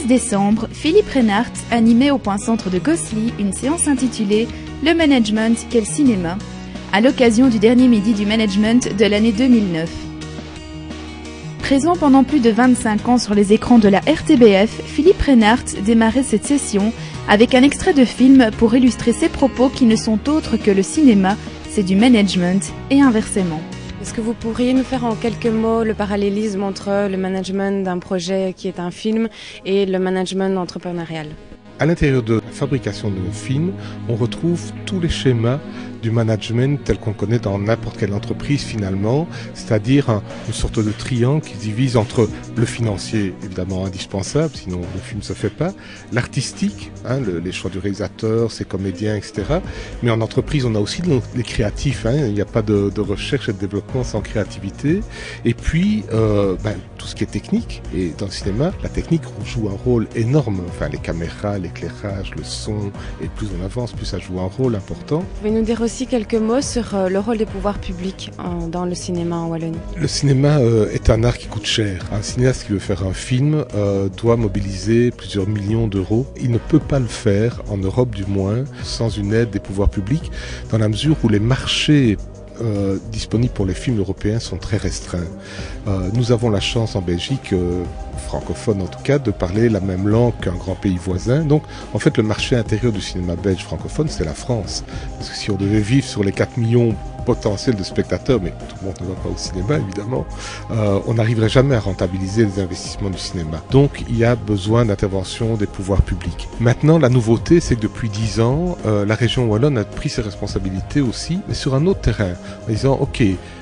décembre, Philippe Reynard animait au Point Centre de Gosselies une séance intitulée « Le management, quel cinéma ?» à l'occasion du dernier midi du management de l'année 2009. Présent pendant plus de 25 ans sur les écrans de la RTBF, Philippe Reynard démarrait cette session avec un extrait de film pour illustrer ses propos qui ne sont autres que le cinéma, c'est du management et inversement. Est-ce que vous pourriez nous faire en quelques mots le parallélisme entre le management d'un projet qui est un film et le management entrepreneurial ? À l'intérieur de la fabrication de nos films, on retrouve tous les schémas du management tel qu'on connaît dans n'importe quelle entreprise finalement, c'est-à-dire une sorte de triangle qui se divise entre le financier, évidemment indispensable, sinon le film ne se fait pas, l'artistique, les choix du réalisateur, ses comédiens, etc. Mais en entreprise, on a aussi les créatifs, il n'y a pas de recherche et de développement sans créativité. Et puis, tout ce qui est technique, et dans le cinéma, la technique joue un rôle énorme, les caméras, l'éclairage, le son, et plus on avance, plus ça joue un rôle important. Vous pouvez nous dire aussi quelques mots sur le rôle des pouvoirs publics dans le cinéma en Wallonie. Le cinéma est un art qui coûte cher. Un cinéaste qui veut faire un film doit mobiliser plusieurs millions d'euros. Il ne peut pas le faire, en Europe du moins, sans une aide des pouvoirs publics, dans la mesure où les marchés disponibles pour les films européens sont très restreints. Nous avons la chance en Belgique, francophone en tout cas, de parler la même langue qu'un grand pays voisin. Donc en fait le marché intérieur du cinéma belge francophone c'est la France. Parce que si on devait vivre sur les 4 millions potentiels de spectateurs, mais tout le monde ne va pas au cinéma évidemment, on n'arriverait jamais à rentabiliser les investissements du cinéma. Donc il y a besoin d'intervention des pouvoirs publics. Maintenant la nouveauté c'est que depuis 10 ans, la région wallonne a pris ses responsabilités aussi, mais sur un autre terrain, en disant ok,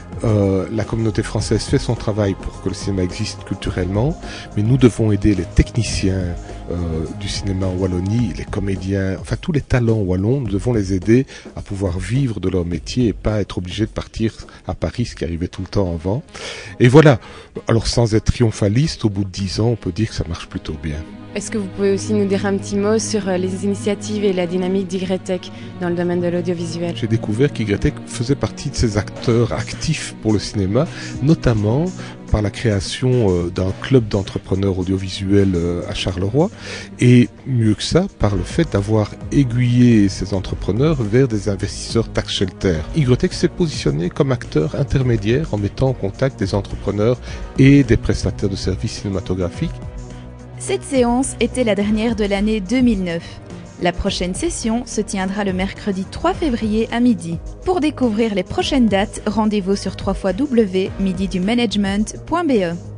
la communauté française fait son travail pour que le cinéma existe culturellement, mais nous devons aider les techniciens du cinéma en Wallonie, les comédiens, enfin tous les talents wallons, nous devons les aider à pouvoir vivre de leur métier et pas être obligés de partir à Paris, ce qui arrivait tout le temps avant. Et voilà, alors sans être triomphaliste, au bout de 10 ans, on peut dire que ça marche plutôt bien. Est-ce que vous pouvez aussi nous dire un petit mot sur les initiatives et la dynamique d'YTech dans le domaine de l'audiovisuel ? J'ai découvert qu'YTech faisait partie de ces acteurs actifs pour le cinéma, notamment par la création d'un club d'entrepreneurs audiovisuels à Charleroi, et mieux que ça, par le fait d'avoir aiguillé ces entrepreneurs vers des investisseurs tax shelter. YTech s'est positionné comme acteur intermédiaire en mettant en contact des entrepreneurs et des prestataires de services cinématographiques. Cette séance était la dernière de l'année 2009. La prochaine session se tiendra le mercredi 3 février à midi. Pour découvrir les prochaines dates, rendez-vous sur www.mididumanagement.be.